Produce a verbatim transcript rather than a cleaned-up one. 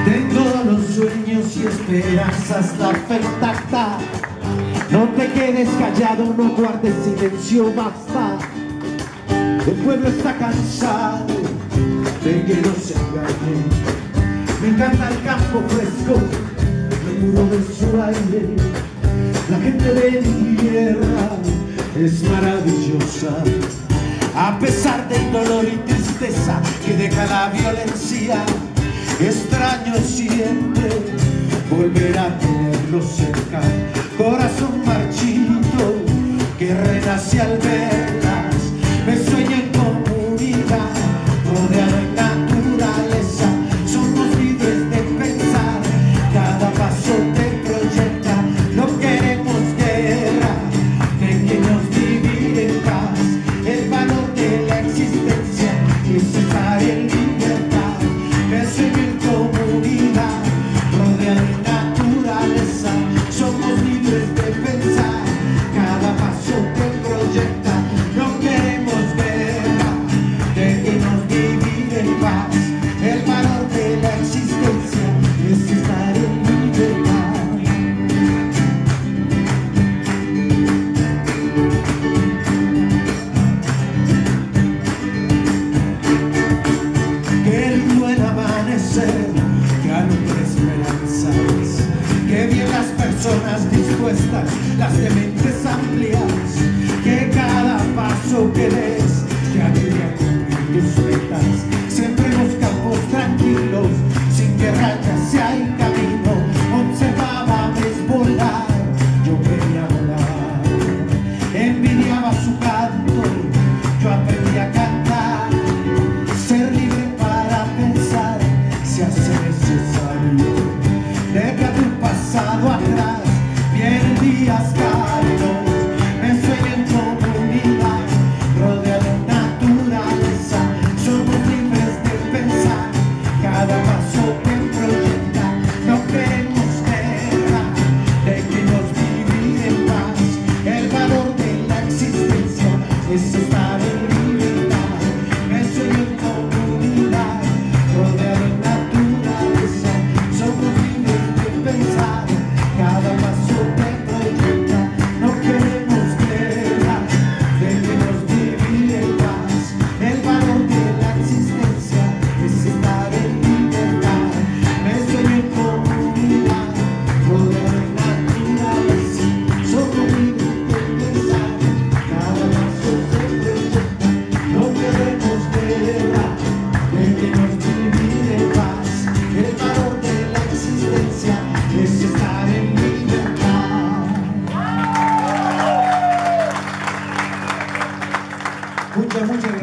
Tengo los sueños y esperanzas, la fe intacta. No te quedes callado, no guardes silencio, basta. El pueblo está cansado de que nos engañen. Me encanta el campo fresco, seguro de su aire. La gente de mi tierra es maravillosa. A pesar del dolor y tristeza que deja la violencia, extraño siempre volver a tenerlo cerca. Corazón marchito que renace al verlas. Me sueño en comunidad, rodeado en naturaleza. Somos libres de pensar, cada paso te proyecta. No queremos guerra, déjenos vivir en paz. El valor de la existencia es estar en libertad. Me sueño en comunidad, rodeado en naturaleza. Somos libres de pensar, cada paso te proyecta. No queremos guerra, déjenos vivir en paz. El valor de la existencia es estar en libertad. Qué lindo el amanecer, que alumbra esperanzas. Qué bien las personas dispuestas, las de mentes amplias. Que cada paso que des te ayude a cumplir tus metas. Siempre en los campos tranquilos, sin guerra ya si hay camino. Observaba aves volar, yo quería volar. Envidiaba su canto, yo aprendí a cantar. Ser libre para pensar, si hace necesario. Deja tu pasado atrás, vienen días cálidos. Me sueño en comunidad, rodeado en naturaleza. Somos libres de pensar, cada paso te proyecta. No queremos guerra, déjenos vivir en paz. El valor de la existencia es estar en libertad. Me sueño en comunidad, rodeado en naturaleza. Somos libres de pensar, cada paso te proyecta. No queremos guerra, déjenos vivir en paz. El valor de la existencia es estar en libertad. Me sueño en comunidad, rodeado en naturaleza. Somos libres de pensar, cada paso te proyecta. No queremos guerra, déjenos vivir en paz. El valor de la existencia es estar en libertad. Muchas, muchas gracias.